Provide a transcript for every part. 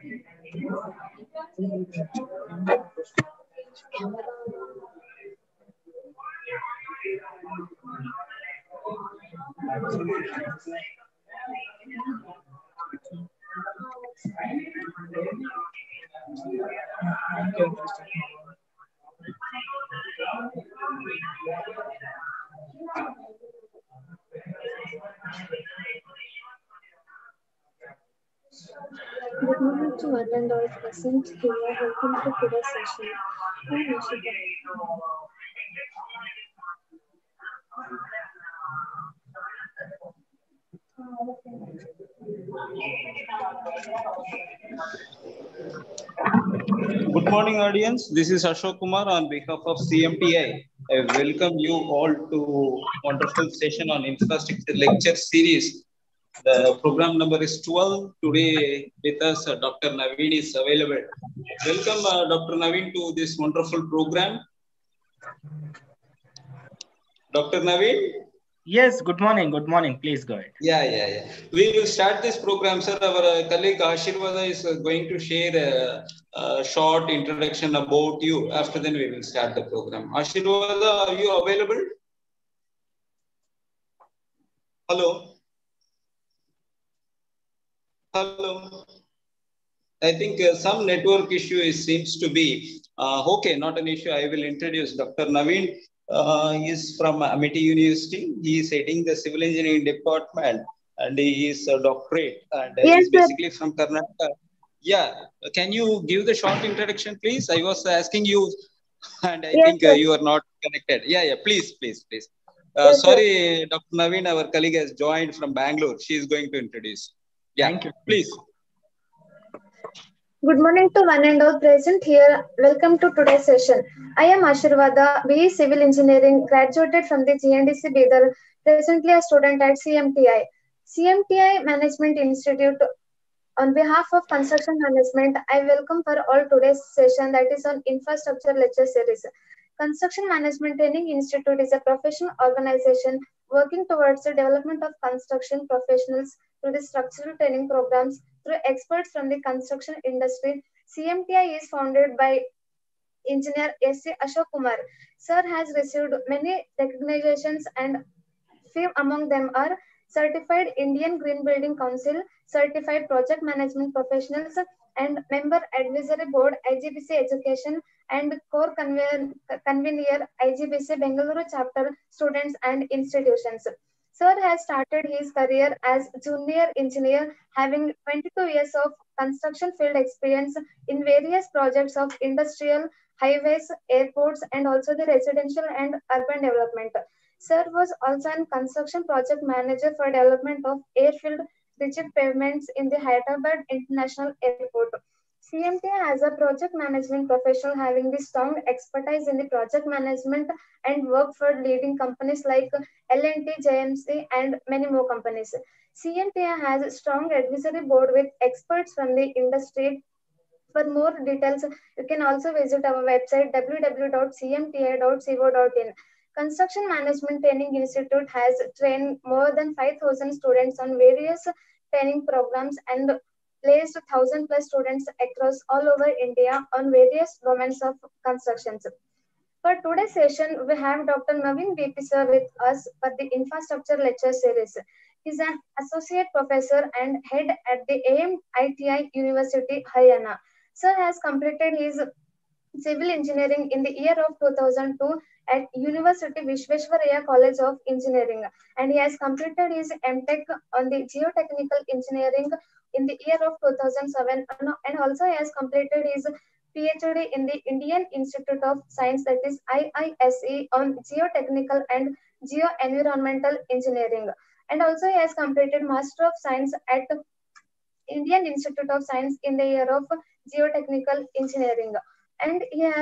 Good morning to one and all present here. Welcome to today's session. I am Ashika. Good morning, audience. This is Ashok Kumar on behalf of CMTI. I welcome you all to wonderful session on infrastructure lecture series. The program number is 12. Today with us, Dr. Naveen is available. Welcome, Dr. Naveen, to this wonderful program. Dr. Naveen? Yes, good morning. Good morning. Please go ahead. Yeah. We will start this program, sir. Our colleague Ashirvada is going to share a short introduction about you. After then, we will start the program. Ashirvada, are you available? Hello. I think some network issue seems to be okay. Not an issue. I will introduce Dr. Naveen. He is from Amity University. He is heading the civil engineering department, and he is a doctorate. And he is basically from Karnataka. Yeah. Can you give the short introduction, please? I was asking you, and I think you are not connected. Yeah. Please. Sorry, Dr. Naveen, our colleague has joined from Bangalore. She is going to introduce. Yeah. Thank you. Please. Good morning to one and all present here. Welcome to today's session. I am Ashirvada, BE Civil Engineering, graduated from the GNDC Bidar, presently a student at CMTI. CMTI Management Institute. On behalf of Construction Management, I welcome for all today's session that is on Infrastructure Lecture Series. Construction Management Training Institute is a professional organization working towards the development of construction professionals through the structural training programs through experts from the construction industry. CMTI is founded by Engineer S.C. Ashok Kumar. Sir has received many recognitions and few among them are Certified Indian Green Building Council, Certified Project Management Professionals, and Member Advisory Board IGBC Education and Core Convener IGBC Bengaluru Chapter Students and Institutions. Sir has started his career as junior engineer, having 22 years of construction field experience in various projects of industrial, highways, airports, and also the residential and urban development. Sir was also a construction project manager for development of airfield rigid pavements in the Hyderabad International Airport. CMT as a project management professional having the strong expertise in the project management and worked for leading companies like L&T, JMC, and many more companies. CMT has a strong advisory board with experts from the industry. For more details, you can also visit our website www.cmti.co.in. Construction Management Training Institute has trained more than 5,000 students on various training programs and placed 1,000 plus students across all over India on various domains of constructions. For today's session, we have Dr. Naveen BP sir with us for the Infrastructure Lecture Series. He is an associate professor and head at the AMITI University, Haryana. Sir has completed his civil engineering in the year of 2002 at University Vishveshwaraya College of Engineering, and he has completed his MTech on the Geotechnical Engineering in the year of 2007, and also he has completed his PhD in the Indian Institute of Science, that is IISE, on Geotechnical and Geo-Environmental Engineering, and also he has completed Master of Science at Indian Institute of Science in the year of Geotechnical Engineering, and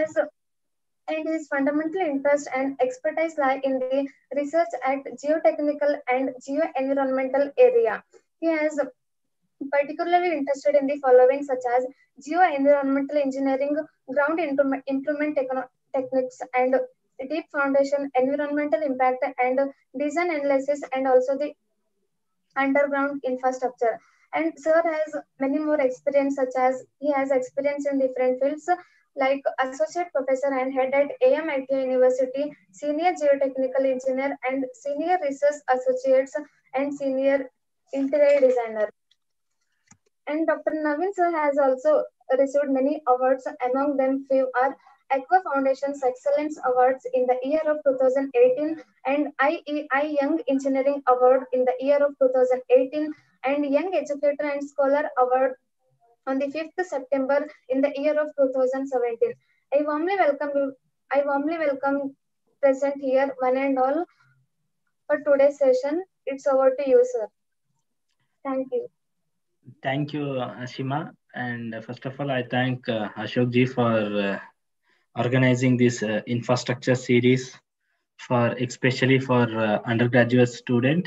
his fundamental interest and expertise lie in the research at geotechnical and geo-environmental area. He is particularly interested in the following, such as geo-environmental engineering, ground improvement techniques, and deep foundation, environmental impact, and design analysis, and also the underground infrastructure. And sir has many more experience, such as he has experience in different fields like associate professor and head at AMIT University, senior geotechnical engineer and senior research associates and senior interior designer. And Dr. Naveen sir has also received many awards. Among them, few are Aqua Foundation's Excellence Awards in the year of 2018 and IEI Young Engineering Award in the year of 2018 and Young Educator and Scholar Award on the 5th September in the year of 2017. I warmly welcome you. I warmly welcome present here one and all for today's session. It's over to you, sir. Thank you. Thank you, Ashima. And first of all, I thank Ashok ji for organizing this infrastructure series for especially for undergraduate student.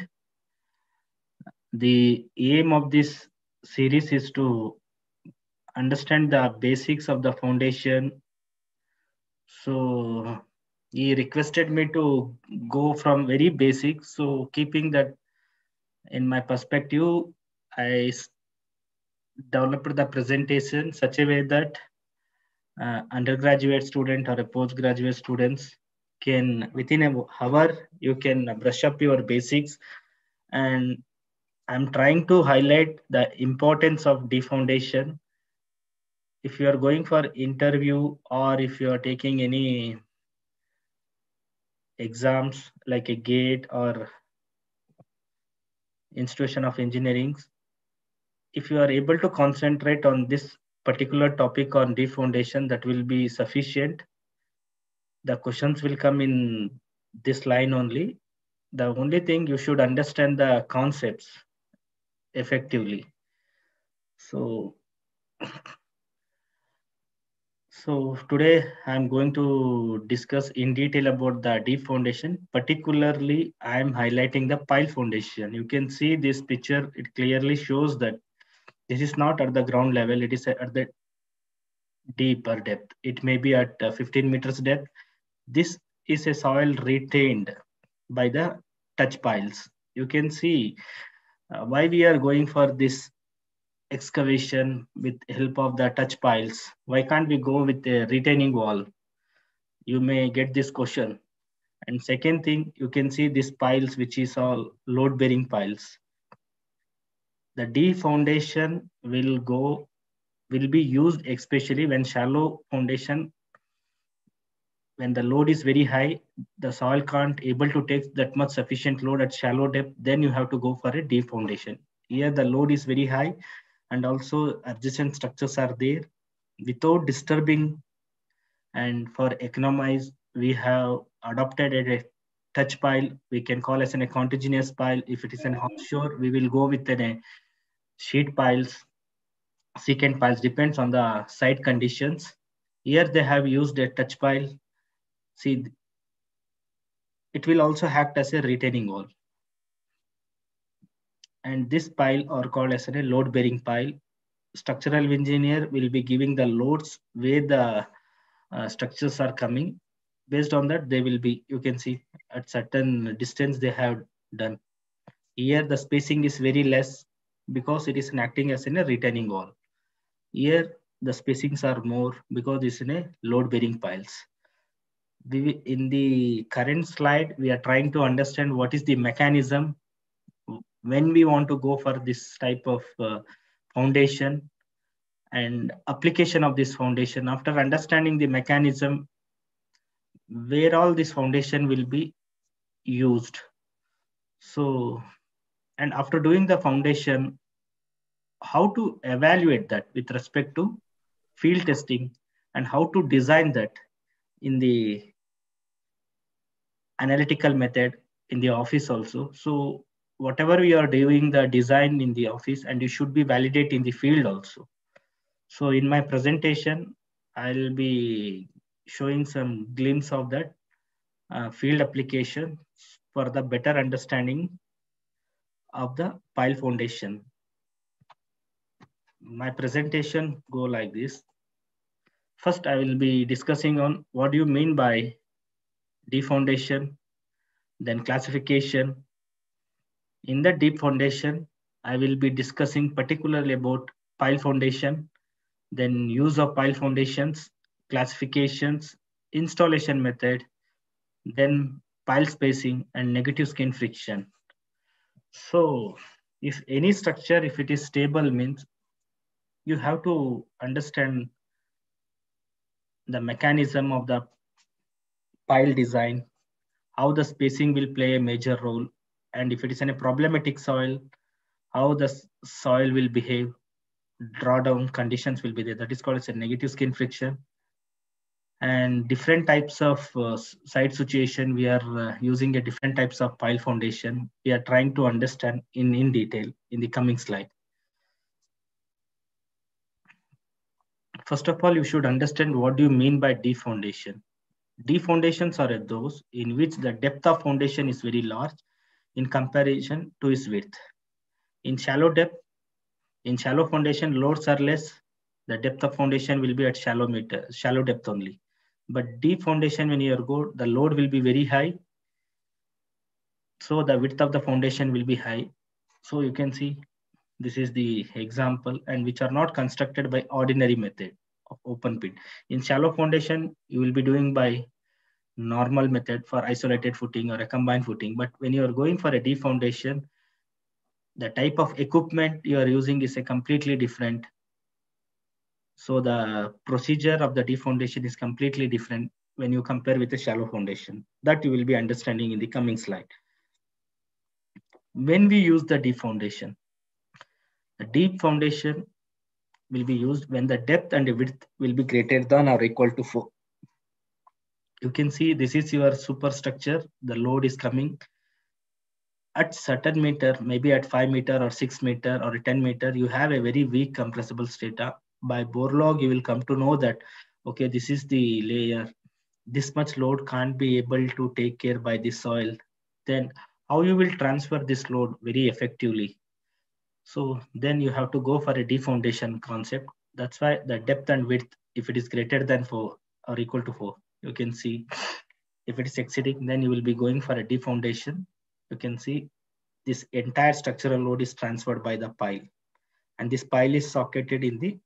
The aim of this series is to understand the basics of the foundation. So he requested me to go from very basic. So keeping that in my perspective, I developed the presentation such a way that undergraduate student or a postgraduate students can within an hour you can brush up your basics. And I'm trying to highlight the importance of D foundation. If you are going for interview or if you are taking any exams like a GATE or institution of engineering, if you are able to concentrate on this particular topic on D foundation, that will be sufficient. The questions will come in this line only. The only thing you should understand the concepts effectively. So today I'm going to discuss in detail about the D foundation. Particularly, I'm highlighting the pile foundation. You can see this picture. It clearly shows that this is not at the ground level. It is at the deeper depth. It may be at 15 meters depth. This is a soil retained by the touch piles. You can see why we are going for this excavation with help of the touch piles. Why can't we go with a retaining wall? You may get this question. And second thing, you can see these piles, which is all load bearing piles. The D foundation will be used especially when shallow foundation, when the load is very high, the soil can't able to take that much sufficient load at shallow depth, then you have to go for a D foundation. Here the load is very high and also adjacent structures are there. Without disturbing and for economize, we have adopted a touch pile. We can call as a contiguous pile. If it is an offshore, we will go with a sheet piles, secant piles, depends on the site conditions. Here they have used a touch pile. See, it will also act as a retaining wall. And this pile are called as a load bearing pile. Structural engineer will be giving the loads where the structures are coming. Based on that, they will be, you can see at certain distance they have done. Here the spacing is very less because it is acting as in a retaining wall. Here the spacings are more because it's in a load bearing piles. In the current slide, we are trying to understand what is the mechanism when we want to go for this type of foundation and application of this foundation. After understanding the mechanism, where all this foundation will be used. So, and after doing the foundation, how to evaluate that with respect to field testing and how to design that in the analytical method in the office also. So whatever we are doing the design in the office, and you should be validate in the field also. So in my presentation, I'll be showing some glimpse of that field application for the better understanding of the pile foundation. My presentation go like this. First, I will be discussing on what do you mean by D foundation, then classification. In the deep foundation, I will be discussing particularly about pile foundation, then use of pile foundations, classifications, installation method, then pile spacing and negative skin friction. So if any structure, if it is stable, means you have to understand the mechanism of the pile design, how the spacing will play a major role, and if it is in a problematic soil, how the soil will behave, drawdown conditions will be there. That is called as a negative skin friction. And different types of site situation, we are using a different types of pile foundation. We are trying to understand in detail in the coming slide. First of all, you should understand what do you mean by deep foundation. Deep foundations are those in which the depth of foundation is very large in comparison to its width. In shallow foundation, loads are less. The depth of foundation will be at shallow depth only. But deep foundation, when you go, the load will be very high. So the width of the foundation will be high. So you can see this is the example, and which are not constructed by ordinary method of open pit. In shallow foundation, you will be doing by normal method for isolated footing or a combined footing. But when you are going for a deep foundation, the type of equipment you are using is a completely different. So the procedure of the deep foundation is completely different when you compare with a shallow foundation. That you will be understanding in the coming slide. When we use the deep foundation will be used when the depth and the width will be greater than or equal to 4. You can see this is your superstructure. The load is coming at certain meter, maybe at 5 meter or 6 meter or 10 meter. You have a very weak compressible strata. By bore log, you will come to know that, okay, this is the layer. This much load can't be able to take care by the soil. Then how you will transfer this load very effectively? So then you have to go for a deep foundation concept. That's why the depth and width, if it is greater than 4 or equal to 4, you can see. If it is exceeding, then you will be going for a deep foundation. You can see this entire structural load is transferred by the pile. And this pile is socketed in the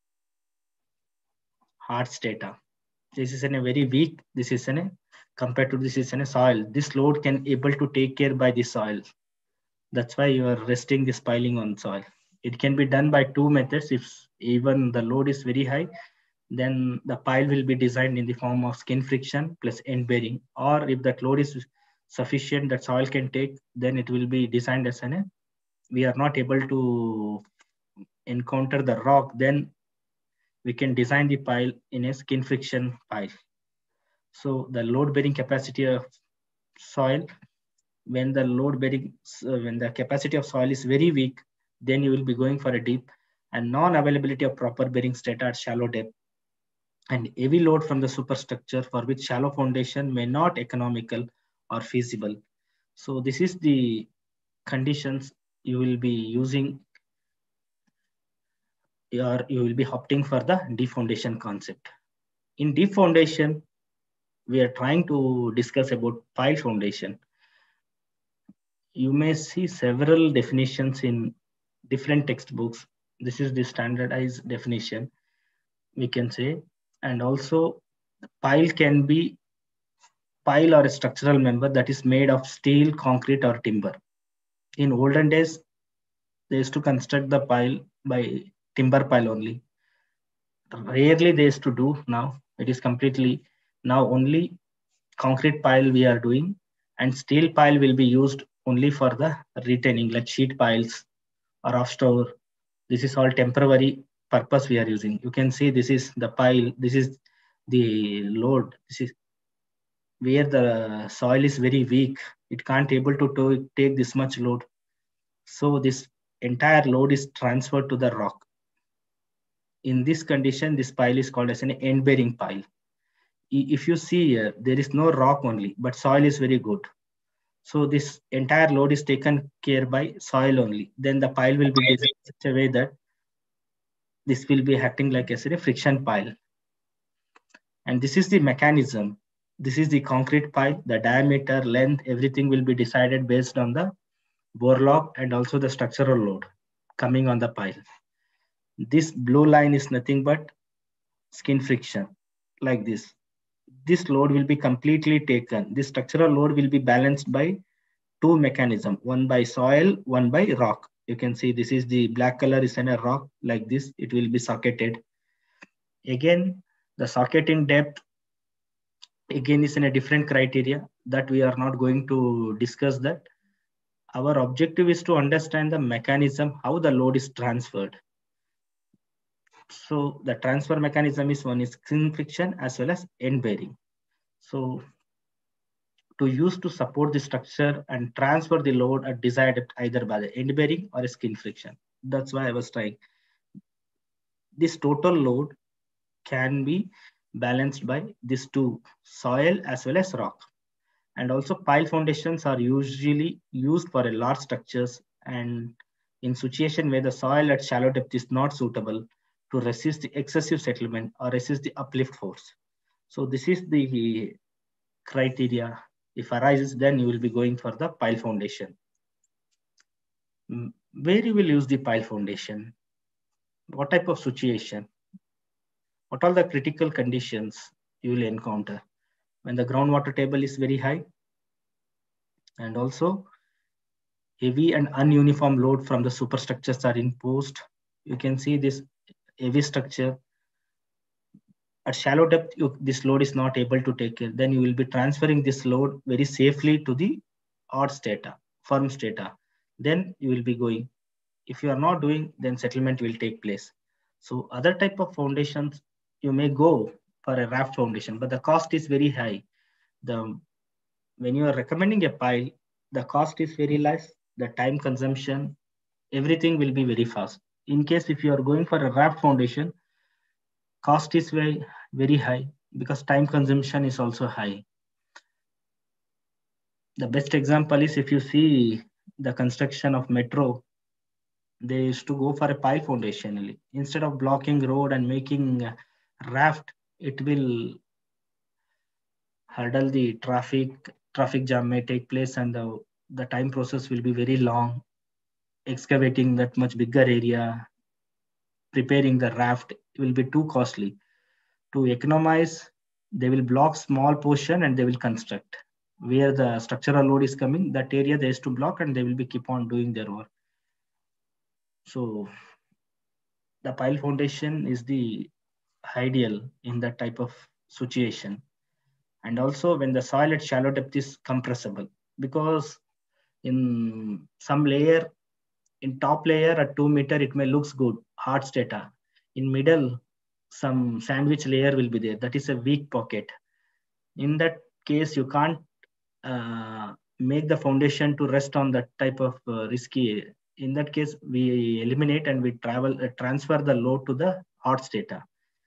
hard strata. This is in a very weak, this is in a, compared to this is in a soil. This load can able to take care by the soil. That's why you are resting this piling on soil. It can be done by 2 methods. If even the load is very high, then the pile will be designed in the form of skin friction plus end bearing. Or if that load is sufficient that soil can take, then it will be designed as an, we are not able to encounter the rock, then we can design the pile in a skin friction pile. So the load bearing capacity of soil, when the capacity of soil is very weak, then you will be going for a deep, and non-availability of proper bearing strata at shallow depth, and heavy load from the superstructure for which shallow foundation may not economical or feasible. So this is the conditions you will be using, or you will be opting for the deep foundation concept. In deep foundation, we are trying to discuss about pile foundation. You may see several definitions in different textbooks. This is the standardized definition, we can say. And also, pile can be pile or a structural member that is made of steel, concrete, or timber. In olden days, they used to construct the pile by timber pile only. Rarely they used to do now. It is completely now only concrete pile we are doing, and steel pile will be used only for the retaining, like sheet piles or off store. This is all temporary purpose we are using. You can see this is the pile, this is the load, this is where the soil is very weak. It can't able to take this much load. So this entire load is transferred to the rock. In this condition, this pile is called as an end bearing pile. If you see here, there is no rock only, but soil is very good. So this entire load is taken care by soil only. Then the pile will be designed in such a way that this will be acting like a friction pile. And this is the mechanism. This is the concrete pile, the diameter, length, everything will be decided based on the bore log and also the structural load. coming on the pile. This blue line is nothing but skin friction, like this. This load will be completely taken. This structural load will be balanced by two mechanisms, one by soil, one by rock. You can see this is the black color is in a rock like this. It will be socketed. Again, the socketing depth again is in a different criteria that we are not going to discuss that. Our objective is to understand the mechanism, how the load is transferred. So the transfer mechanism is one is skin friction as well as end bearing. So to use to support the structure and transfer the load at desired depth either by the end bearing or a skin friction. That's why I was trying. This total load can be balanced by these two, soil as well as rock. And also pile foundations are usually used for a large structures and in situation where the soil at shallow depth is not suitable to resist the excessive settlement or resist the uplift force. So this is the criteria. If arises, then you will be going for the pile foundation. Where you will use the pile foundation? What type of situation? What are the critical conditions you will encounter? When the groundwater table is very high, and also heavy and ununiform load from the superstructures are imposed. You can see this heavy structure. At shallow depth, this load is not able to take care. Then you will be transferring this load very safely to the hard strata, firm strata. Then you will be going. If you are not doing, then settlement will take place. So other type of foundations, you may go for a raft foundation, but the cost is very high. When you are recommending a pile, the cost is very less, the time consumption, everything will be very fast. In case if you are going for a raft foundation, cost is very, very high because time consumption is also high. The best example is if you see the construction of metro, they used to go for a pile foundation. Instead of blocking road and making a raft, it will hurdle the traffic jam may take place and the time process will be very long. Excavating that much bigger area, preparing the raft will be too costly. To economize, they will block small portion and they will construct. Where the structural load is coming, that area they used to block and they will be keep on doing their work. So the pile foundation is the ideal in that type of situation. And also when the soil at shallow depth is compressible, because in some layer, in top layer at 2 meter, it may looks good, hard strata. In middle, some sandwich layer will be there. That is a weak pocket. In that case, you can't make the foundation to rest on that type of risky. In that case, we eliminate and we transfer the load to the hard strata.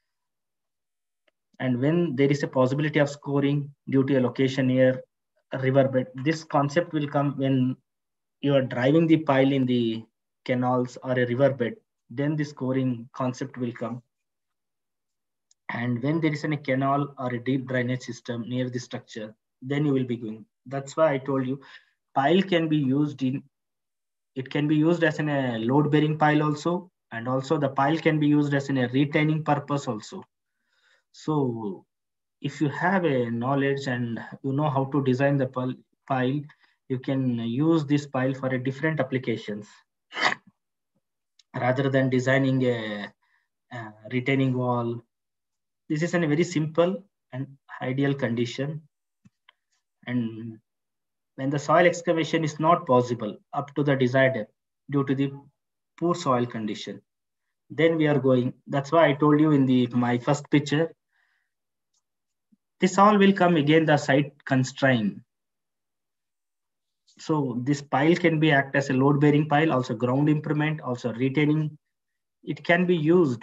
And when there is a possibility of scoring due to a location near a riverbed, this concept will come when you are driving the pile in the canals or a riverbed, then the scoring concept will come. And when there is a canal or a deep drainage system near the structure, then you will be going. That's why I told you, pile can be used it can be used as a load bearing pile also, and also the pile can be used as a retaining purpose also. So if you have a knowledge and you know how to design the pile, you can use this pile for a different applications rather than designing a retaining wall. This is a very simple and ideal condition. And when the soil excavation is not possible up to the desired depth due to the poor soil condition, then we are going. That's why I told you in my first picture, this all will come again the site constraint. So this pile can be act as a load bearing pile, also ground improvement, also retaining. It can be used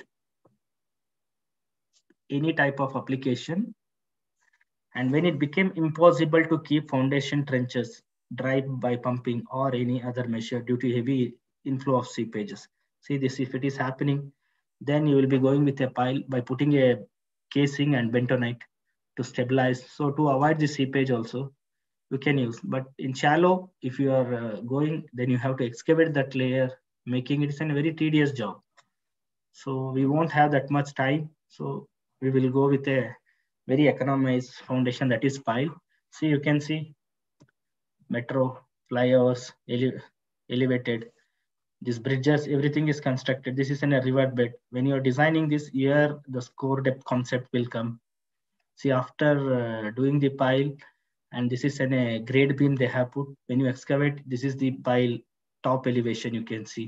any type of application. And when it became impossible to keep foundation trenches dry by pumping or any other measure due to heavy inflow of seepages. See this, if it is happening, then you will be going with a pile by putting a casing and bentonite to stabilize. So to avoid the seepage also, you can use. But in shallow, if you are going, then you have to excavate that layer making it is a very tedious job. So we won't have that much time. So we will go with a very economized foundation, that is pile. See, you can see metro, flyovers, elevated, these bridges, everything is constructed. This is in a river bed. When you're designing this, here the core depth concept will come. See, after doing the pile, and this is a grade beam they have put. When you excavate, this is the pile top elevation you can see.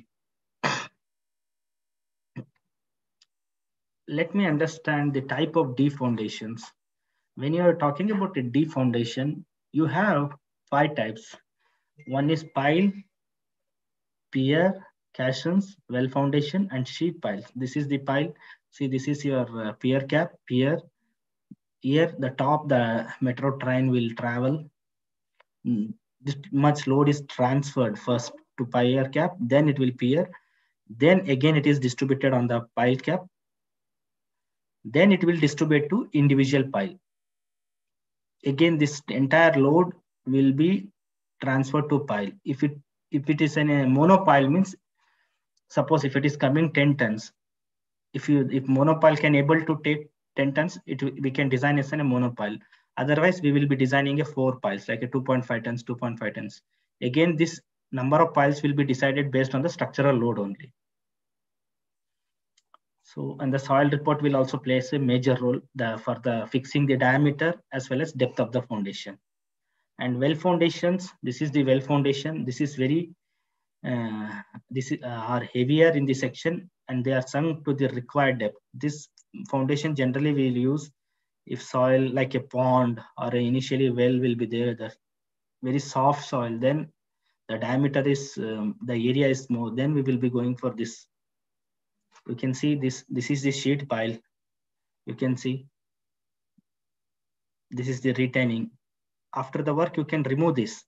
Let me understand the type of D foundations. When you are talking about a D foundation, you have 5 types. One is pile, pier, caissons, well foundation, and sheet piles. This is the pile. See, this is your pier cap, pier. Here, the top, the metro train will travel. This much load is transferred first to pier cap, then it will pier. Then again, it is distributed on the pile cap. Then it will distribute to individual pile. Again, this entire load will be transferred to pile. If it is in a monopile, means suppose if it is coming 10 tons, if monopile can able to take 10 tons, we can design as a monopile. Otherwise, we will be designing a 4 piles, like a 2.5 tons, 2.5 tons. Again, this number of piles will be decided based on the structural load only. So, and the soil report will also play a major role for the fixing the diameter as well as depth of the foundation. And well foundations, this is the well foundation. This is very, are heavier in the section and they are sunk to the required depth. This foundation generally we will use if soil like a pond or initially well will be there, the very soft soil, then the diameter is, the area is more, then we will be going for this. You can see this is the sheet pile. You can see this is the retaining. After the work, you can remove this.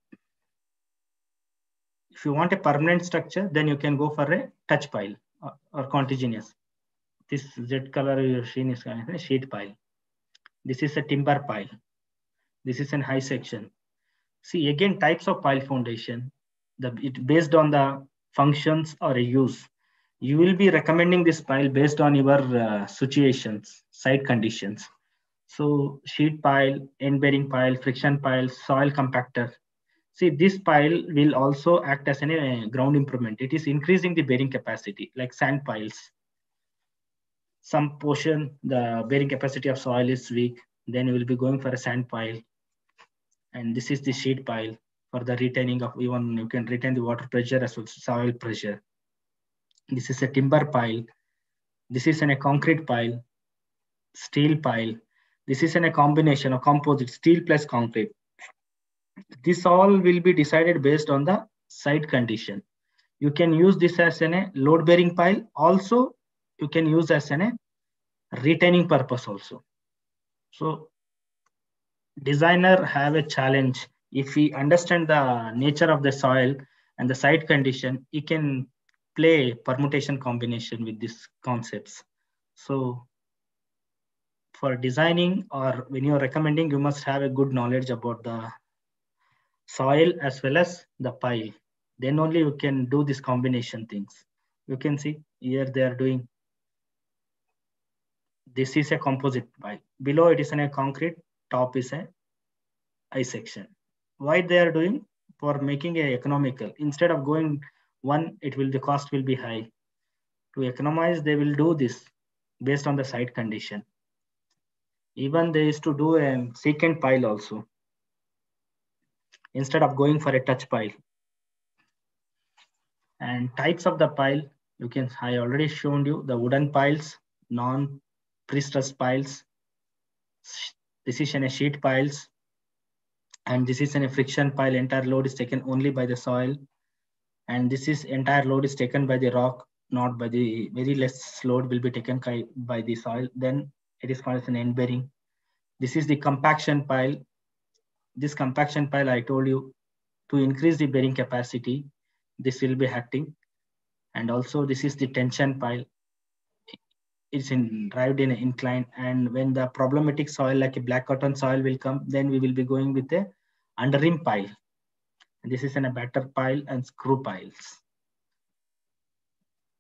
If you want a permanent structure, then you can go for a touch pile or contiguous. This Z color you're seeing is a sheet pile. This is a timber pile. This is an high section. See, again, types of pile foundation. It based on the functions or a use. You will be recommending this pile based on your situations, site conditions. So sheet pile, end-bearing pile, friction pile, soil compactor. See, this pile will also act as a ground improvement. It is increasing the bearing capacity, like sand piles. Some portion, the bearing capacity of soil is weak. Then you will be going for a sand pile. And this is the sheet pile for the retaining of, even you can retain the water pressure as well as soil pressure. This is a timber pile. This is a concrete pile, steel pile. This is a combination of composite, steel plus concrete. This all will be decided based on the site condition. You can use this as a load bearing pile. Also, you can use as a retaining purpose also. So designer have a challenge. If we understand the nature of the soil and the site condition, he can play permutation combination with these concepts. So for designing or when you're recommending, you must have a good knowledge about the soil as well as the pile. Then only you can do this combination things. You can see here they are doing. This is a composite pile. Below it is in a concrete, top is a I section. Why they are doing? For making a economical. Instead of going one, the cost will be high. To economize, they will do this based on the site condition. Even they used to do a secant pile also, instead of going for a touch pile. And types of the pile, I already shown you the wooden piles, non-prestressed piles. This is in a sheet piles. And this is in a friction pile. Entire load is taken only by the soil. And this is entire load is taken by the rock, not by the very less load will be taken by the soil. Then it is called as an end bearing. This is the compaction pile. This compaction pile, I told you, to increase the bearing capacity, this will be acting. And also this is the tension pile. It's derived in an incline. And when the problematic soil like a black cotton soil will come, then we will be going with the underrim pile. And this is a batter pile and screw piles.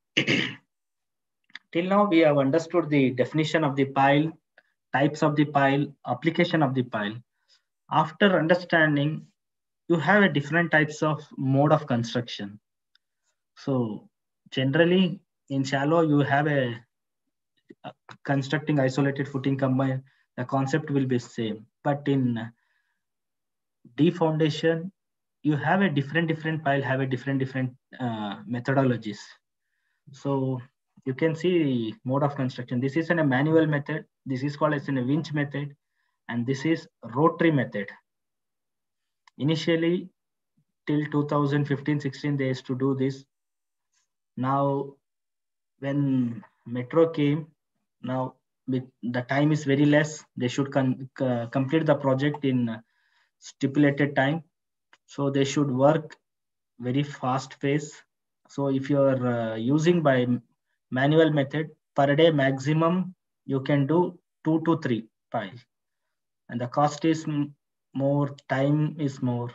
Till now, we have understood the definition of the pile, types of the pile, application of the pile. After understanding, you have a different types of mode of construction. So generally in shallow, you have a constructing isolated footing combined, the concept will be same. But in deep foundation, you have a different pile, have a different methodologies. So you can see mode of construction. This is a manual method. This is called as a winch method, and this is rotary method. Initially, till 2015-16, they used to do this. Now, when metro came, now with the time is very less. They should complete the project in stipulated time. So they should work very fast pace. So if you are using by manual method, per day maximum you can do 2 to 3 piles, and the cost is more, time is more,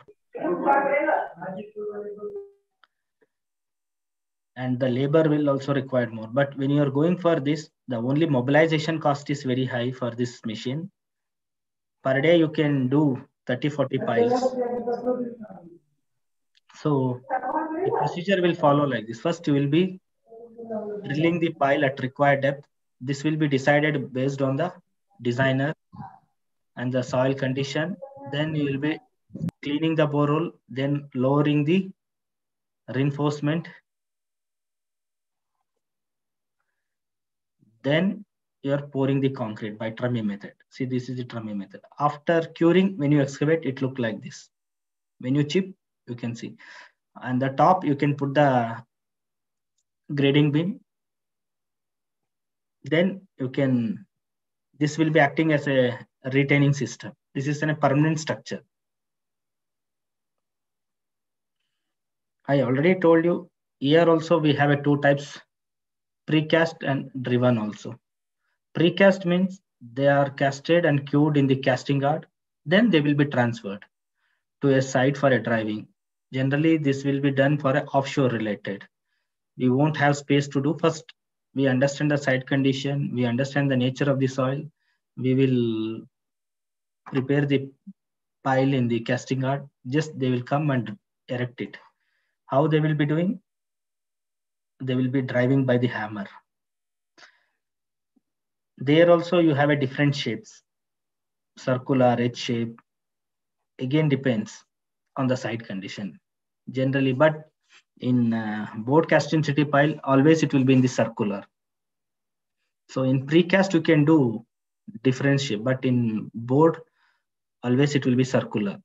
and the labor will also require more. But when you are going for this, the only mobilization cost is very high for this machine. Per day you can do 30-40 piles. So the procedure will follow like this. First, you will be drilling the pile at required depth. This will be decided based on the designer and the soil condition. Then you will be cleaning the borehole, then lowering the reinforcement. Then you are pouring the concrete by Trummy method. See, this is the Trummy method. After curing, when you excavate, it look like this. When you chip, you can see. And the top, you can put the grading beam. Then you can, this will be acting as a retaining system. This is a permanent structure. I already told you, here also we have a two types, precast and driven also. Precast means they are casted and cured in the casting yard. Then they will be transferred to a site for a driving. Generally, this will be done for an offshore related. We won't have space to do. First, we understand the site condition. We understand the nature of the soil. We will prepare the pile in the casting yard. Just they will come and erect it. How they will be doing? They will be driving by the hammer. There also you have a different shapes, circular, H shape. Again depends on the site condition generally, but in board cast density pile, always it will be in the circular. So in precast you can do different shape, but in board always it will be circular.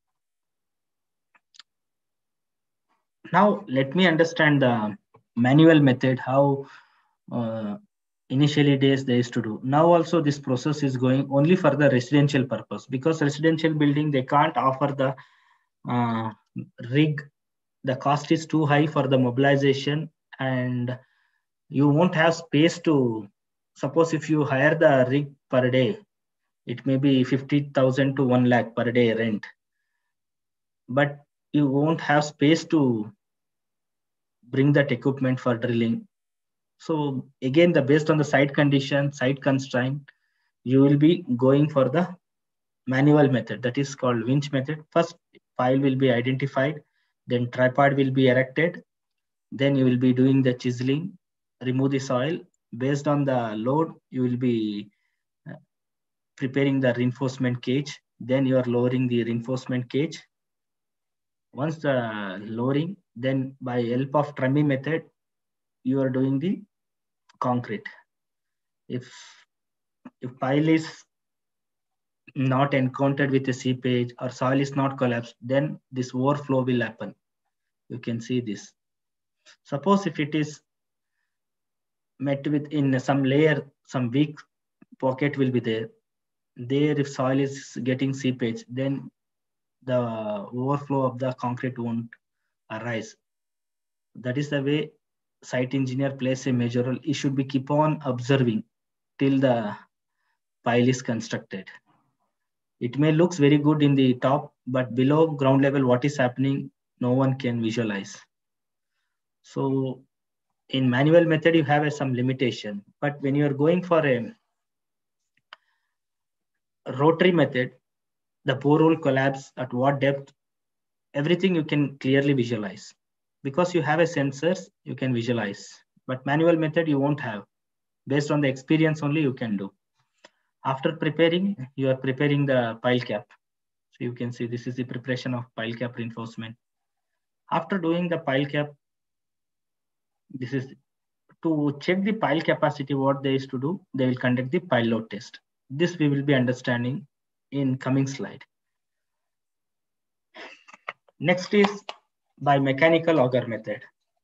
Now let me understand the manual method, how initially days they used to do. Now also this process is going only for the residential purpose, because residential building, they can't offer the rig. The cost is too high for the mobilization, and you won't have space to, suppose if you hire the rig per day, it may be 50,000 to 1 lakh per day rent, but you won't have space to bring that equipment for drilling. So again, based on the site condition, site constraint, you will be going for the manual method, that is called winch method. First, pile will be identified, then tripod will be erected, then you will be doing the chiseling, remove the soil. Based on the load, you will be preparing the reinforcement cage, then you are lowering the reinforcement cage. Once the lowering, then by help of Trummy method, you are doing the concrete. If pile is not encountered with a seepage or soil is not collapsed, then this overflow will happen. You can see this. Suppose if it is met with in some layer, some weak pocket will be there. There, if soil is getting seepage, then the overflow of the concrete won't arise. That is the way site engineer plays a major role. He should be keep on observing till the pile is constructed. It may looks very good in the top, but below ground level, what is happening, no one can visualize. So in manual method, you have some limitation, but when you're going for a rotary method, the borehole collapse at what depth, everything you can clearly visualize. Because you have a sensors, you can visualize, but manual method you won't have. Based on the experience only you can do. After preparing, you are preparing the pile cap. So you can see this is the preparation of pile cap reinforcement. After doing the pile cap, this is to check the pile capacity. What they is to do, they will conduct the pile load test. This we will be understanding in coming slide. Next is by mechanical auger method.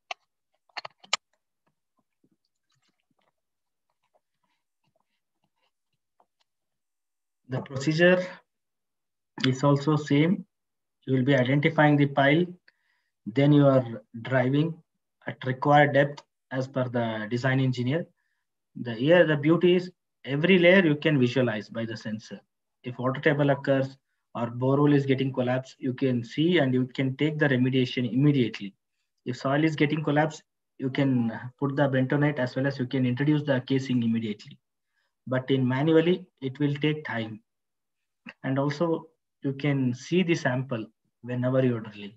The procedure is also same. You will be identifying the pile, then you are driving at required depth as per the design engineer. Here the beauty is every layer you can visualize by the sensor. If water table occurs or borehole is getting collapsed, you can see and you can take the remediation immediately. If soil is getting collapsed, you can put the bentonite as well as you can introduce the casing immediately. But in manually, it will take time. And also you can see the sample whenever you're drilling.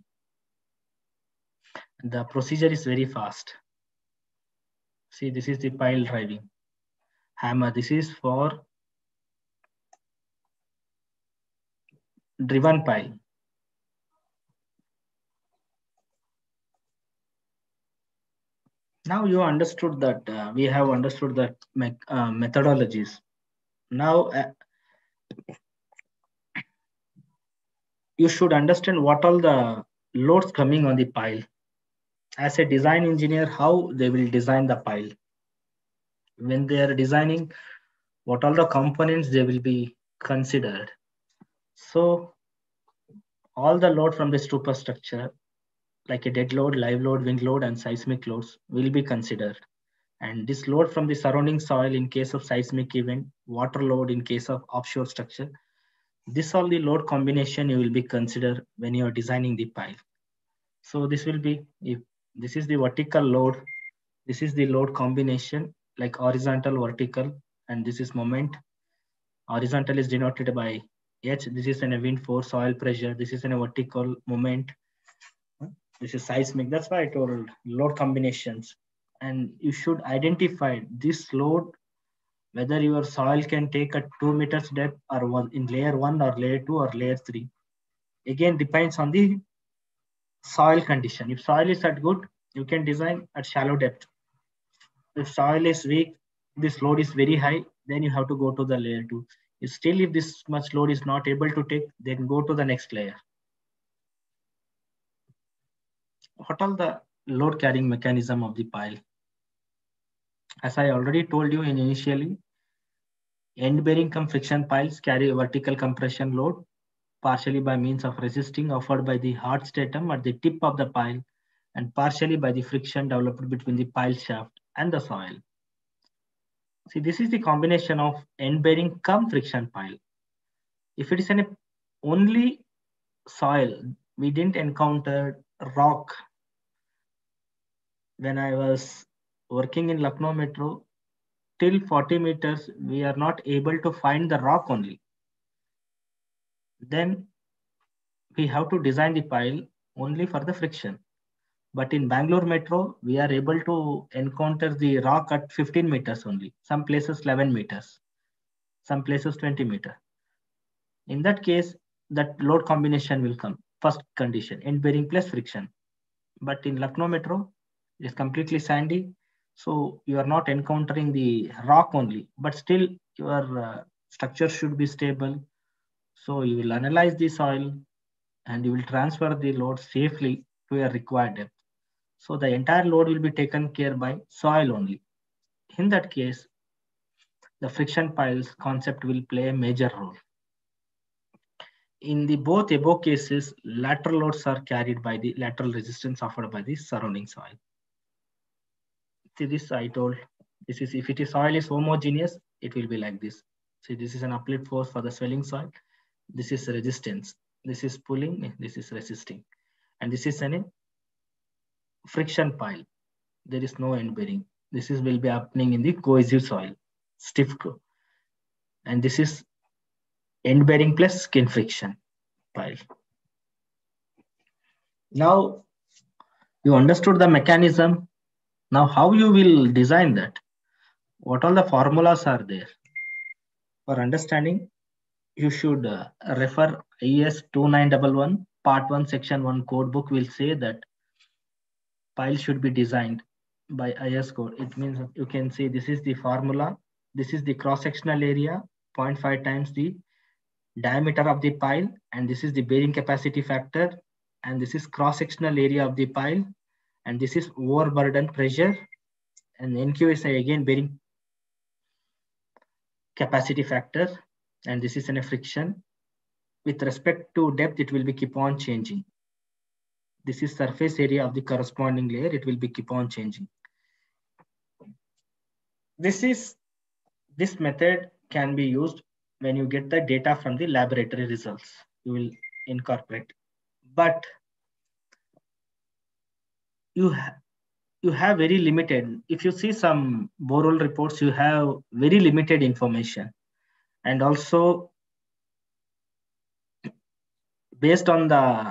The procedure is very fast. See, this is the pile driving. Hammer, this is for driven pile. Now you understood that we have understood that methodologies. Now you should understand what all the loads coming on the pile. As a design engineer, how they will design the pile. When they are designing, what all the components they will be considered. So all the load from the superstructure, like a dead load, live load, wind load, and seismic loads will be considered. And this load from the surrounding soil in case of seismic event, water load in case of offshore structure, this all the load combination you will be considered when you are designing the pile. So this will be, if this is the vertical load, this is the load combination like horizontal, vertical, and this is moment. Horizontal is denoted by H. This is in a wind force, soil pressure. This is in a vertical moment. This is seismic. That's why I told load combinations. And you should identify this load, whether your soil can take at 2 meters depth or one in layer 1 or layer 2 or layer 3. Again, depends on the soil condition. If soil is at good, you can design at shallow depth. If soil is weak, this load is very high, then you have to go to the layer 2. Still, if this much load is not able to take, then go to the next layer. What are the load carrying mechanism of the pile? As I already told you initially, end bearing cum friction piles carry a vertical compression load, partially by means of resisting offered by the hard stratum at the tip of the pile, and partially by the friction developed between the pile shaft and the soil. See, this is the combination of end bearing cum friction pile. If it is an only soil, we didn't encounter rock. When I was working in Lucknow Metro, till 40 meters, we are not able to find the rock only. Then we have to design the pile only for the friction. But in Bangalore Metro, we are able to encounter the rock at 15 meters only. Some places 11 meters, some places 20 meters. In that case, that load combination will come. First condition, end bearing plus friction. But in Lucknow Metro, it is completely sandy. So you are not encountering the rock only, but still your structure should be stable. So you will analyze the soil and you will transfer the load safely to a required depth. So the entire load will be taken care by soil only. In that case, the friction piles concept will play a major role. In the both above cases, lateral loads are carried by the lateral resistance offered by the surrounding soil. See this I told, this is if it is soil is homogeneous, it will be like this. See, this is an uplift force for the swelling soil. This is resistance. This is pulling, this is resisting. And this is a friction pile. there is no end bearing. This will be happening in the cohesive soil, stiff core. And this is end bearing plus skin friction pile. Now you understood the mechanism. Now how you will design that? What all the formulas are there? For understanding, you should refer IS 2911 part 1 section 1 code book will say that pile should be designed by IS code. It means you can see this is the formula. This is the cross-sectional area, 0.5 times the diameter of the pile, and this is the bearing capacity factor, and this is cross-sectional area of the pile, and this is overburden pressure, and NQSI again bearing capacity factor, and this is in a friction. With respect to depth, it will be keep on changing. This is surface area of the corresponding layer. It will be keep on changing. This method can be used when you get the data from the laboratory results. You will incorporate, but you have very limited. If you see some borehole reports, you have very limited information, and also based on the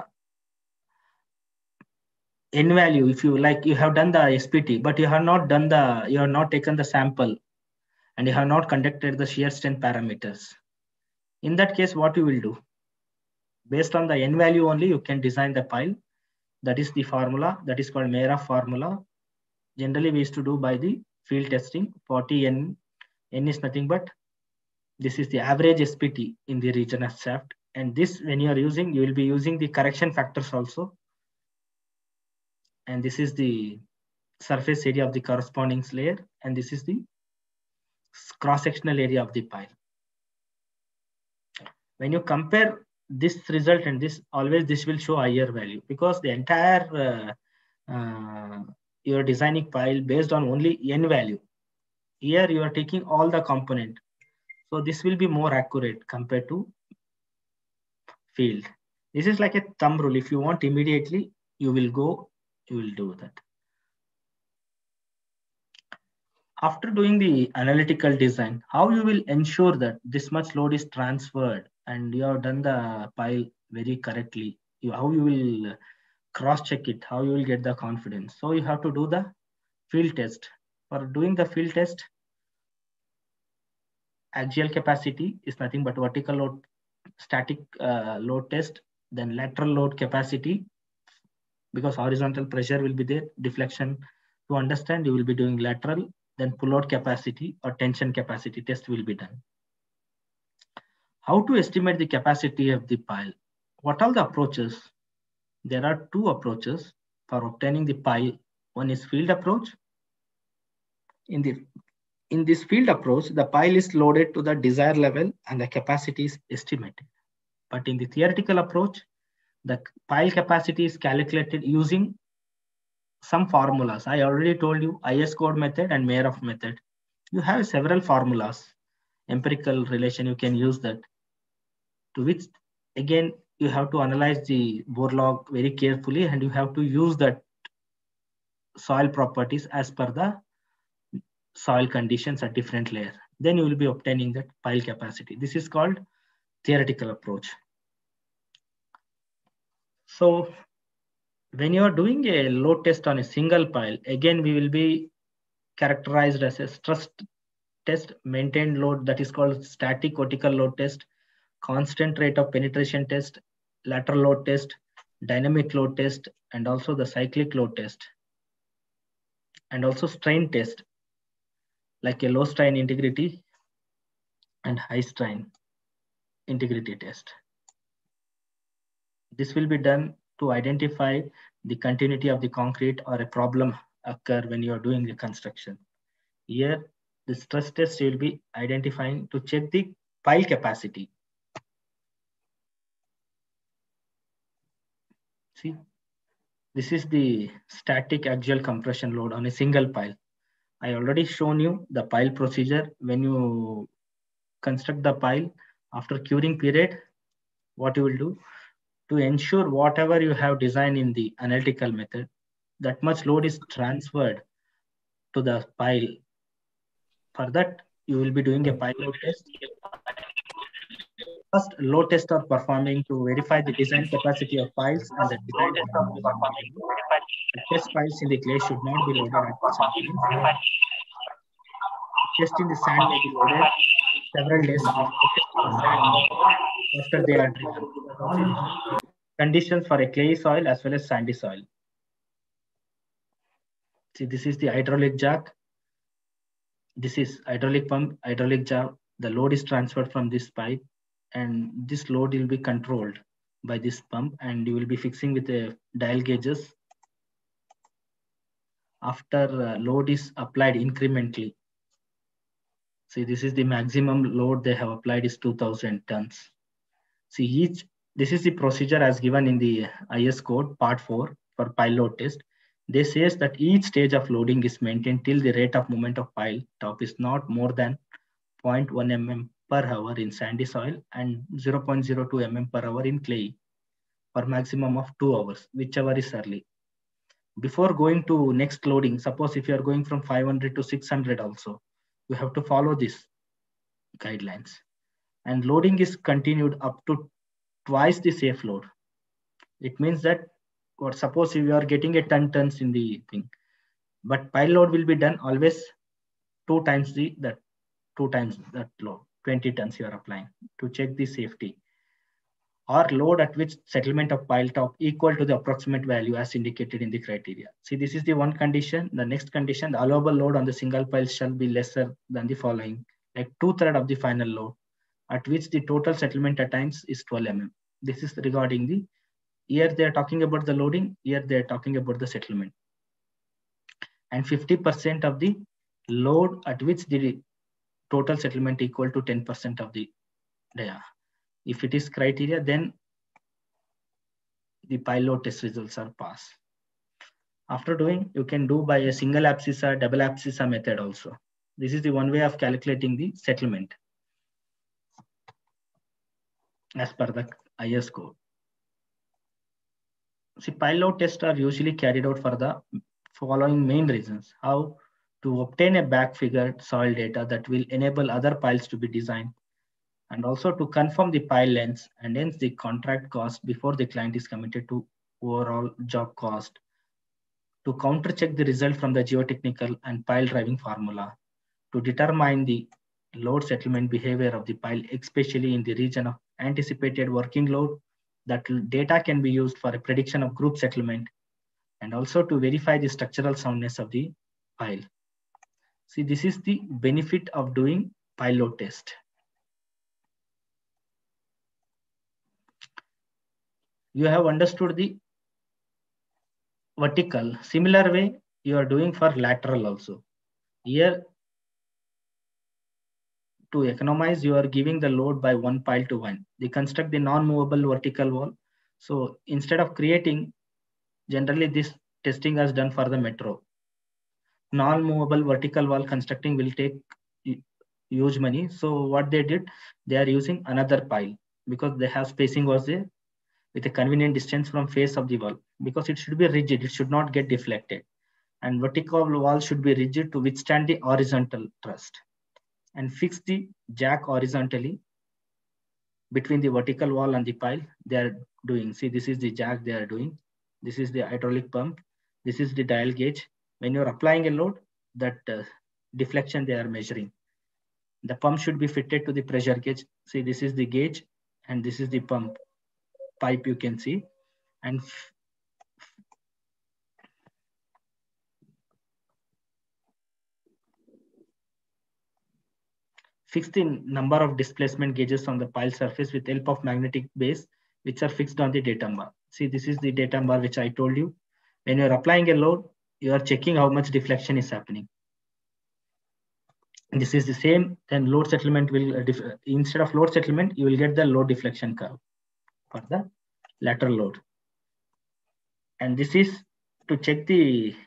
N value, if you like, you have done the SPT, but you have not taken the sample, and you have not conducted the shear strength parameters. In that case, what you will do? Based on the N value only, you can design the pile. That is the formula. That is called Meyerhof formula. Generally, we used to do by the field testing. 40 N. N is nothing but this is the average SPT in the region of shaft. And this, when you are using, you will be using the correction factors also. And this is the surface area of the corresponding layer. And this is the cross-sectional area of the pile. When you compare this result and this, always this will show higher value, because the entire you're designing pile based on only N value. Here you are taking all the component. So this will be more accurate compared to field. This is like a thumb rule. If you want immediately, you will do that. After doing the analytical design, how you will ensure that this much load is transferred and you have done the pile very correctly? How you will cross-check it, how you will get the confidence. So you have to do the field test. For doing the field test, axial capacity is nothing but vertical load, static load test, then lateral load capacity, because horizontal pressure will be there, deflection. To understand, you will be doing lateral, then pull-out capacity or tension capacity test will be done. How to estimate the capacity of the pile? What are the approaches? There are two approaches for obtaining the pile. One is field approach. In this field approach, the pile is loaded to the desired level and the capacity is estimated. But in the theoretical approach, the pile capacity is calculated using some formulas. I already told you IS code method and Meyerhof method. You have several formulas, empirical relation, you can use that. To which, again, you have to analyze the bore log very carefully, and you have to use that soil properties as per the soil conditions at different layers. Then you will be obtaining that pile capacity. This is called theoretical approach. So when you are doing a load test on a single pile, again, we will be characterized as a stress test, maintained load, that is called static vertical load test, constant rate of penetration test, lateral load test, dynamic load test, and also the cyclic load test, and also strain test, like a low strain integrity and high strain integrity test. This will be done to identify the continuity of the concrete or a problem occur when you are doing the construction. Here, the stress test will be identifying to check the pile capacity. See, this is the static axial compression load on a single pile. I already shown you the pile procedure. When you construct the pile, after curing period, what you will do to ensure whatever you have designed in the analytical method, that much load is transferred to the pile. For that, you will be doing a pile load test. First, load tests are performing to verify the design capacity of piles and the design parameters of the pile. The test piles in the clay should not be loaded at some point. Test in the sand may be loaded several days after they are driven. Conditions for a clay soil as well as sandy soil. See, this is the hydraulic jack. This is hydraulic pump, hydraulic jack. The load is transferred from this pipe, and this load will be controlled by this pump, and you will be fixing with the dial gauges. After load is applied incrementally. See, this is the maximum load they have applied is 2000 tons. See, this is the procedure as given in the IS code part 4 for pile load test. They says that each stage of loading is maintained till the rate of movement of pile top is not more than 0.1 mm per hour in sandy soil and 0.02 mm per hour in clay for maximum of 2 hours, whichever is early. Before going to next loading, suppose if you are going from 500 to 600 also, you have to follow this guidelines. And loading is continued up to twice the safe load. It means that, or suppose if you are getting a 10 tons in the thing, but pile load will be done always 2 times that load, 20 tons you are applying to check the safety. Or load at which settlement of pile top equal to the approximate value as indicated in the criteria. See, this is the one condition. The next condition, the allowable load on the single pile shall be lesser than the following, like 2/3 of the final load, at which the total settlement at times is 12 mm. This is regarding the, here they are talking about the loading, here they are talking about the settlement. And 50% of the load at which the total settlement equal to 10% of the dia. If it is criteria, then the pile load test results are passed. After doing, you can do by a single abscissa, double abscissa method also. This is the one way of calculating the settlement as per the IS code. See, pile load tests are usually carried out for the following main reasons. How to obtain a back-figured soil data that will enable other piles to be designed, and also to confirm the pile lengths and hence the contract cost before the client is committed to overall job cost, to counter-check the result from the geotechnical and pile driving formula, to determine the load settlement behavior of the pile, especially in the region of anticipated working load. That data can be used for a prediction of group settlement, and also to verify the structural soundness of the pile. See, this is the benefit of doing pile load test. You have understood the vertical. Similar way you are doing for lateral also. Here, to economize, you are giving the load by one pile to one. They construct the non-movable vertical wall. So instead of creating, generally this testing is done for the metro. Non-movable vertical wall constructing will take huge money. So what they did, they are using another pile because they have spacing was there with a convenient distance from face of the wall, because it should be rigid, it should not get deflected. And vertical wall should be rigid to withstand the horizontal thrust. And fix the jack horizontally between the vertical wall and the pile. They are doing, see, this is the jack they are doing. This is the hydraulic pump. This is the dial gauge. When you're applying a load, that deflection they are measuring. The pump should be fitted to the pressure gauge. See, this is the gauge and this is the pump pipe you can see. And fix the number of displacement gauges on the pile surface with help of magnetic base, which are fixed on the datum bar. See, this is the datum bar which I told you. When you're applying a load, you are checking how much deflection is happening. And this is the same, then load settlement will, instead of load settlement, you will get the load deflection curve for the lateral load. And this is to check the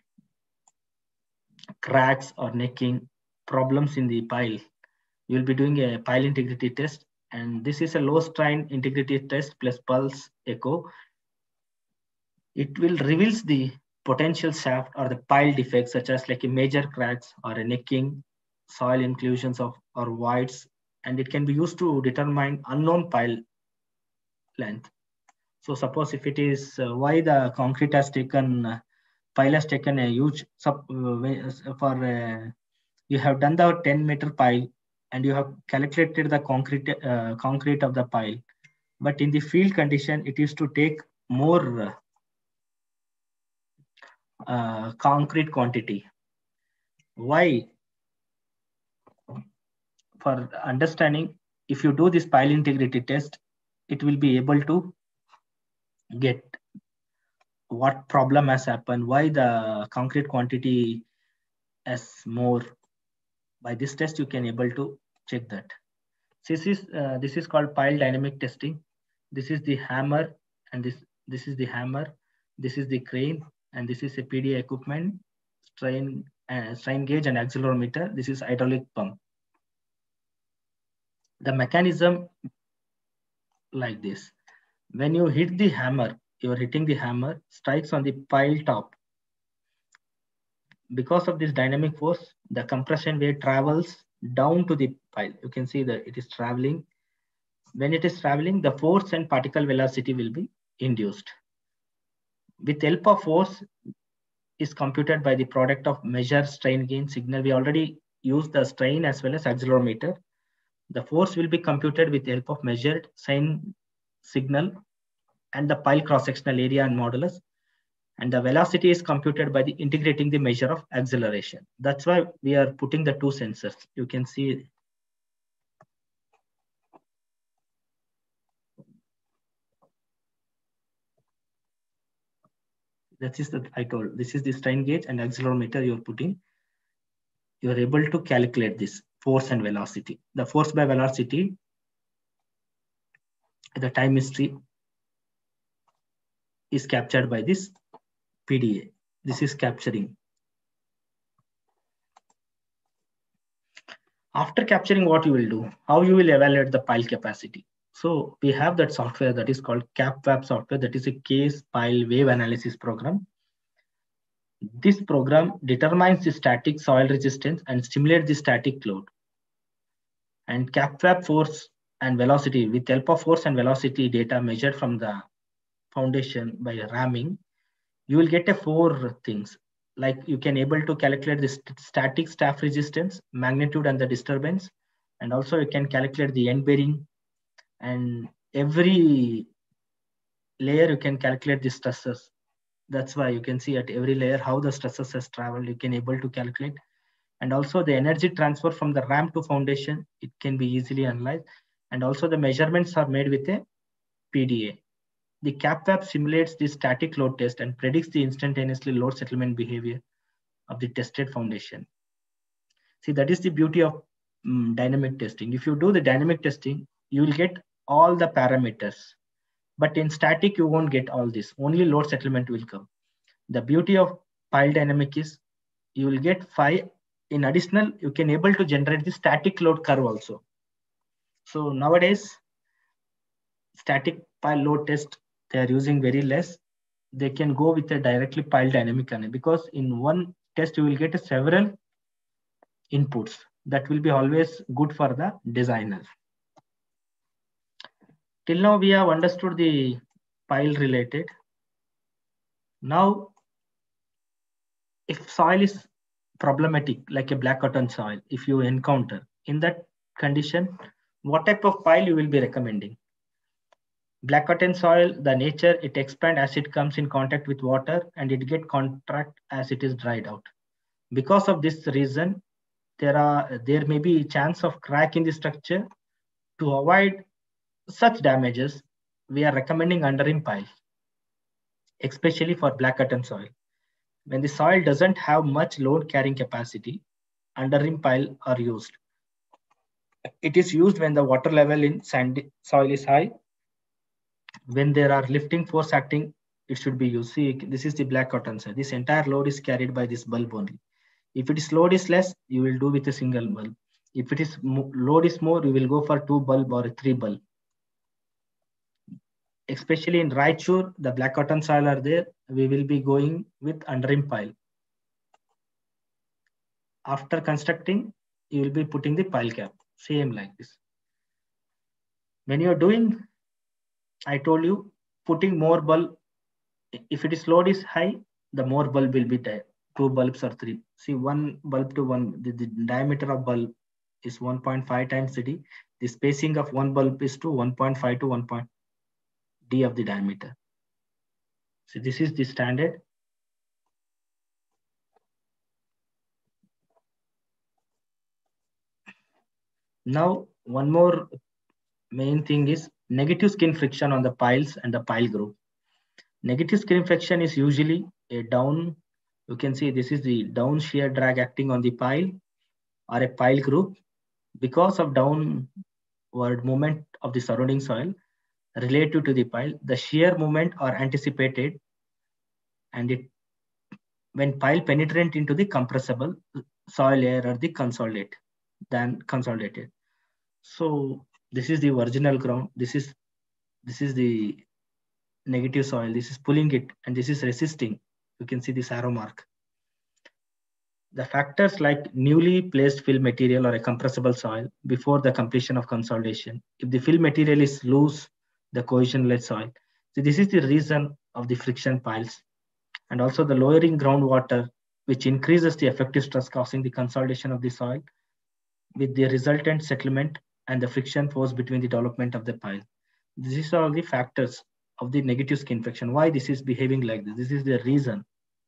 cracks or necking problems in the pile. You will be doing a pile integrity test, and this is a low strain integrity test plus pulse echo. It will reveals the potential shaft or the pile defects such as like a major cracks or a necking, soil inclusions of or voids, and it can be used to determine unknown pile length. So suppose if it is why the concrete has taken pile has taken a huge for you have done the 10-meter pile and you have calculated the concrete of the pile, but in the field condition it is to take more concrete quantity. Why? For understanding, if you do this pile integrity test, it will be able to get what problem has happened, why the concrete quantity is more. By this test, you can able to check that. This is called pile dynamic testing. This is the hammer, and this is the hammer. This is the crane, and this is a PDA equipment, strain gauge and accelerometer. This is hydraulic pump. The mechanism like this. When you hit the hammer, you are hitting the hammer, strikes on the pile top. Because of this dynamic force, the compression wave travels down to the pile. You can see that it is traveling. When it is traveling, the force and particle velocity will be induced. With help of force is computed by the product of measure, strain, gain, signal. We already used the strain as well as accelerometer. The force will be computed with the help of measured strain, signal, and the pile cross-sectional area and modulus. And the velocity is computed by the integrating the measure of acceleration. That's why we are putting the two sensors. You can see that is the I told. This is the strain gauge and accelerometer you're putting. You're able to calculate this force and velocity. The force by velocity, the time history is captured by this PDA. This is capturing. After capturing, what you will do, how you will evaluate the pile capacity. So we have that software that is called CapWAP software. That is a case pile wave analysis program. This program determines the static soil resistance and simulates the static load. And CapWAP force and velocity, with help of force and velocity data measured from the foundation by ramming, you will get a 4 things. Like you can able to calculate the static staff resistance, magnitude and the disturbance. And also you can calculate the end bearing, and every layer you can calculate the stresses. That's why you can see at every layer how the stresses has traveled, you can able to calculate. And also the energy transfer from the ram to foundation, it can be easily analyzed. And also the measurements are made with a PDA. The CapWAP simulates the static load test and predicts the instantaneously load settlement behavior of the tested foundation. See, that is the beauty of dynamic testing. If you do the dynamic testing, you will get all the parameters. But in static, you won't get all this. Only load settlement will come. The beauty of pile dynamic is you will get 5. In additional, you can able to generate the static load curve also. So nowadays, static pile load test, they are using very less. They can go with a directly pile dynamic because in one test, you will get several inputs. That will be always good for the designer. Till now, we have understood the pile related. Now, if soil is problematic, like a black cotton soil, if you encounter in that condition, what type of pile you will be recommending? Black cotton soil, the nature, it expands as it comes in contact with water and it get contract as it is dried out. Because of this reason, there may be a chance of crack in the structure. To avoid such damages, we are recommending underrim pile, especially for black cotton soil. When the soil doesn't have much load carrying capacity, underrim pile are used. It is used when the water level in sandy soil is high. When there are lifting force acting, it should be used. See, this is the black cotton soil. This entire load is carried by this bulb only. If it is load is less, you will do with a single bulb. If it is load is more, you will go for 2 bulb or 3 bulb. especially in Raichur, the black cotton soil are there. We will be going with underrim pile. After constructing, you will be putting the pile cap, same like this. When you are doing, I told you, putting more bulb, if it is load is high, the more bulb will be there. 2 bulbs or 3. See, 1 bulb to 1, the diameter of bulb is 1.5 times CD. The spacing of 1 bulb is to 1.5 to 1. D of the diameter. So this is the standard. Now, one more main thing is negative skin friction on the piles and the pile group. Negative skin friction is usually a down, you can see this is the down shear drag acting on the pile or a pile group because of downward movement of the surrounding soil relative to the pile. The shear movement are anticipated, and it when pile penetrant into the compressible soil layer or the consolidated. So this is the original ground. This is the negative soil. This is pulling it, and this is resisting. You can see this arrow mark. The factors like newly placed fill material or a compressible soil before the completion of consolidation. If the fill material is loose, the cohesion-less soil. So this is the reason of the friction piles. And also the lowering groundwater, which increases the effective stress causing the consolidation of the soil with the resultant settlement and the friction force between the development of the pile. These are all the factors of the negative skin friction. Why this is behaving like this? This is the reason.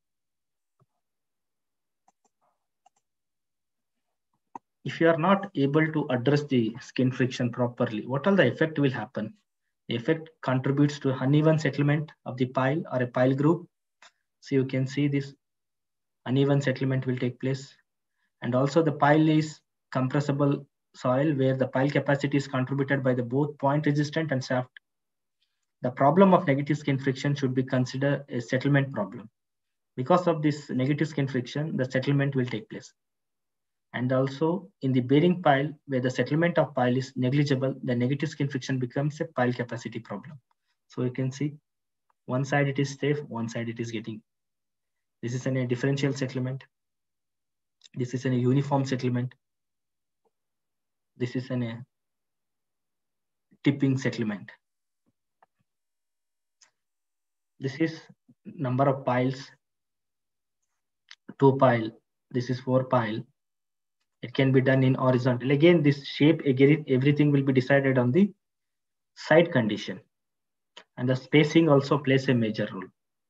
If you are not able to address the skin friction properly, what all the effect will happen? The effect contributes to uneven settlement of the pile or a pile group. So you can see this uneven settlement will take place. And also the pile is compressible soil where the pile capacity is contributed by the both point resistant and shaft. The problem of negative skin friction should be considered a settlement problem. Because of this negative skin friction, the settlement will take place. And also in the bearing pile, where the settlement of pile is negligible, the negative skin friction becomes a pile capacity problem. So you can see one side it is safe, one side it is getting. This is a differential settlement. This is a uniform settlement. This is a tipping settlement. This is number of piles, 2 pile. This is 4 pile. It can be done in horizontal. Again, this shape, again, everything will be decided on the site condition. And the spacing also plays a major role.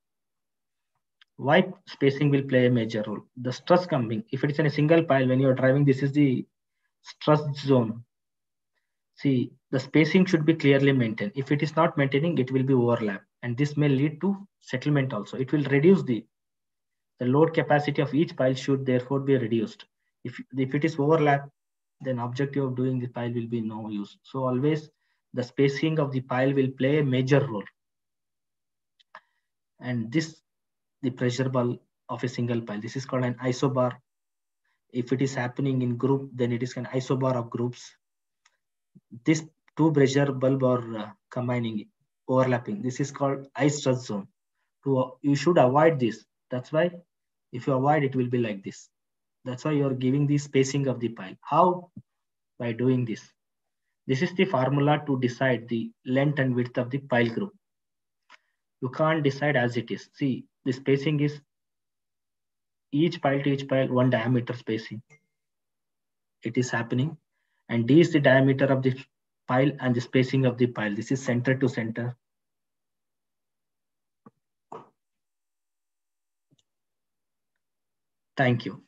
Why spacing will play a major role? The stress coming, if it is in a single pile, when you are driving, this is the stress zone. See, the spacing should be clearly maintained. If it is not maintaining, it will be overlap. And this may lead to settlement also. It will reduce the load capacity of each pile should therefore be reduced. If it is overlap, then objective of doing the pile will be no use. So always the spacing of the pile will play a major role. And this, the pressure bulb of a single pile, this is called an isobar. If it is happening in group, then it is an isobar of groups. This 2 pressure bulb are combining, overlapping. This is called high stress zone. You should avoid this. That's why if you avoid, it will be like this. That's why you're giving the spacing of the pile. How? By doing this. This is the formula to decide the length and width of the pile group. You can't decide as it is. See, the spacing is each pile to each pile 1 diameter spacing. It is happening. And D is the diameter of the pile and the spacing of the pile. This is center to center. Thank you.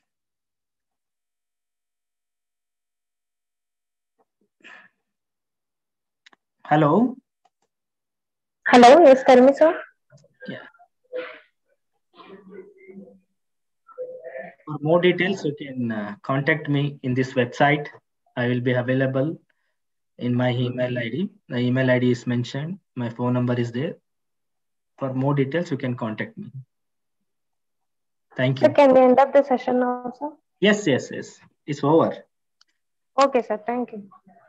Hello. Hello, yes, tell me, sir. Yeah. For more details, you can contact me in this website. I will be available in my email ID. The email ID is mentioned. My phone number is there. For more details, you can contact me. Thank you. So can we end up the session now, sir? Yes. It's over. Okay, sir. Thank you.